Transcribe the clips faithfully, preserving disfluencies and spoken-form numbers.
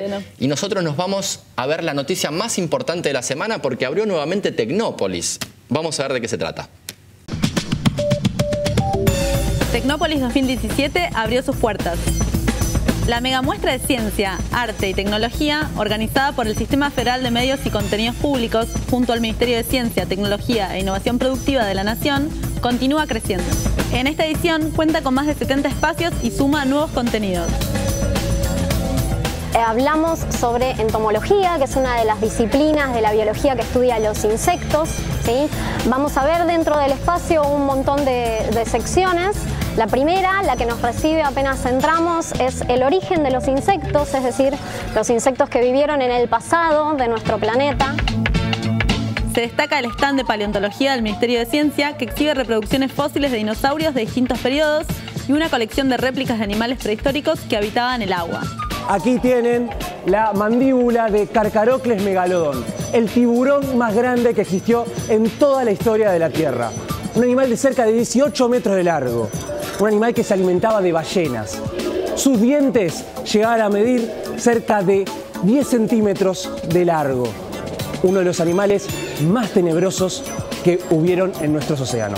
Y nosotros nos vamos a ver la noticia más importante de la semana porque abrió nuevamente Tecnópolis. Vamos a ver de qué se trata. Tecnópolis dos mil diecisiete abrió sus puertas. La megamuestra de ciencia, arte y tecnología, organizada por el Sistema Federal de Medios y Contenidos Públicos, junto al Ministerio de Ciencia, Tecnología e Innovación Productiva de la Nación, continúa creciendo. En esta edición cuenta con más de setenta espacios y suma nuevos contenidos. Eh, hablamos sobre entomología, que es una de las disciplinas de la biología que estudia los insectos, ¿sí? Vamos a ver dentro del espacio un montón de, de secciones. La primera, la que nos recibe apenas entramos, es el origen de los insectos, es decir, los insectos que vivieron en el pasado de nuestro planeta. Se destaca el stand de paleontología del Ministerio de Ciencia, que exhibe reproducciones fósiles de dinosaurios de distintos periodos y una colección de réplicas de animales prehistóricos que habitaban el agua. Aquí tienen la mandíbula de Carcarocles megalodon, el tiburón más grande que existió en toda la historia de la Tierra. Un animal de cerca de dieciocho metros de largo, un animal que se alimentaba de ballenas. Sus dientes llegaban a medir cerca de diez centímetros de largo. Uno de los animales más tenebrosos que hubieron en nuestros océanos.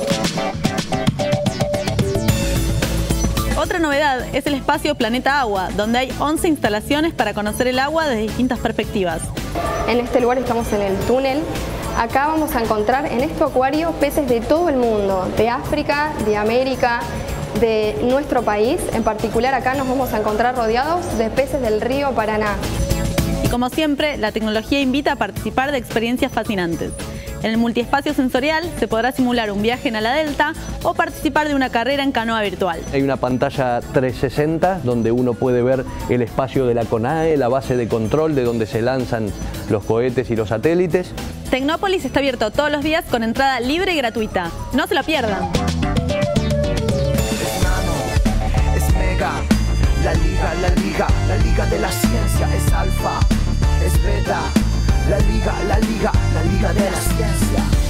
Otra novedad es el espacio Planeta Agua, donde hay once instalaciones para conocer el agua desde distintas perspectivas. En este lugar estamos en el túnel. Acá vamos a encontrar en este acuario peces de todo el mundo, de África, de América, de nuestro país. En particular acá nos vamos a encontrar rodeados de peces del río Paraná. Y como siempre, la tecnología invita a participar de experiencias fascinantes. En el multiespacio sensorial se podrá simular un viaje en ala delta o participar de una carrera en canoa virtual. Hay una pantalla trescientos sesenta donde uno puede ver el espacio de la CONAE, la base de control de donde se lanzan los cohetes y los satélites. Tecnópolis está abierto todos los días con entrada libre y gratuita. No se lo pierdan. Es nano, es mega, la liga, la liga, la liga de la ciencia es alfa, es beta. La liga, la liga, la liga de la ciencia.